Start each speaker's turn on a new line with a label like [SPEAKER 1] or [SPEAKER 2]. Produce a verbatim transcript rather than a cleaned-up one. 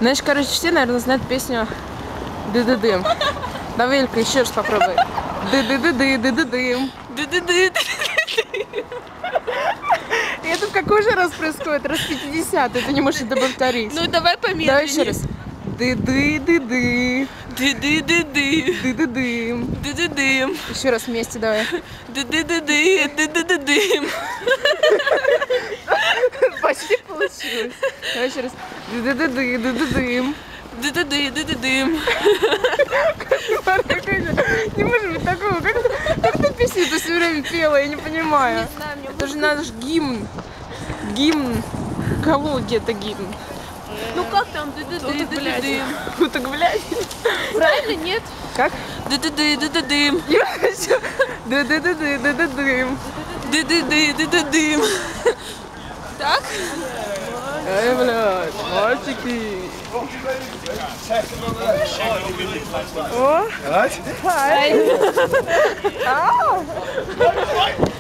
[SPEAKER 1] Знаешь, короче, все, наверное, знают песню «Ды-ды-дым». Давай, Элька, еще раз попробуй. «Ды-ды-ды-ды, ды-ды-дым». «Ды-ды-ды, ды-ды-дым». И это в какой же раз происходит? Раз пятидесятый, ты не можешь это повторить.
[SPEAKER 2] Ну, давай помедленнее.
[SPEAKER 1] Давай еще раз. «Ды-ды-ды-ды».
[SPEAKER 2] «Ды-ды-ды-ды».
[SPEAKER 1] «Ды-ды-дым».
[SPEAKER 2] «Ды-ды-дым».
[SPEAKER 1] Еще раз вместе давай.
[SPEAKER 2] «Ды-ды-ды-ды, ды-ды-ды-дым».
[SPEAKER 1] Почти получилось. Давай еще раз. «Ды-ды-ды-ды, ды-ды-дым».
[SPEAKER 2] «Ды-ды-ды, ды-ды-дым».
[SPEAKER 1] Не может быть такого. Как ты, как ты песню ты все время пела? Я не понимаю.
[SPEAKER 2] Не знаю, мне
[SPEAKER 1] Это же надо же гимн. Гимн. Кого где-то гимн?
[SPEAKER 2] Ну как там? «Ды-ды-ды, ды-ды-дым».
[SPEAKER 1] Ну так, блядь.
[SPEAKER 2] Правильно, нет?
[SPEAKER 1] Как?
[SPEAKER 2] «Ды-ды-ды, ды-ды-дым».
[SPEAKER 1] «Ды-ды-ды-ды, ды-ды-дым».
[SPEAKER 2] «Ды-ды-ды, ды-ды-дым». Так?
[SPEAKER 1] Эй, блядь, мальчики. О,
[SPEAKER 3] Right?
[SPEAKER 1] hi.